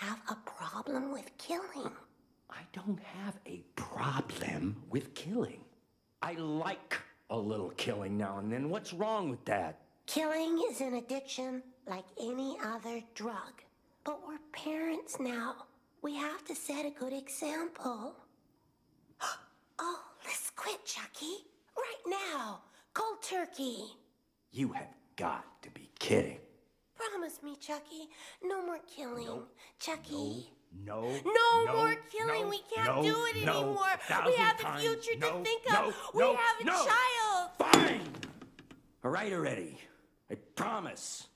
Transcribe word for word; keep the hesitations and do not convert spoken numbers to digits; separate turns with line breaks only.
have a problem with killing.
I don't have a problem with killing. I like a little killing now and then. What's wrong with that?
Killing is an addiction like any other drug. But we're parents now. We have to set a good example. Oh, let's quit, Chucky. Right now. Cold turkey.
You have got to be kidding.
Promise me, Chucky. No more killing.
No,
Chucky.
No,
No,
no,
more killing.
no,
we can't
no,
do it
no,
anymore.
a
We have
thousand
a future
times,
to
no,
think
no,
of.
no,
we have a
no.
child.
Fine. All right already. I promise.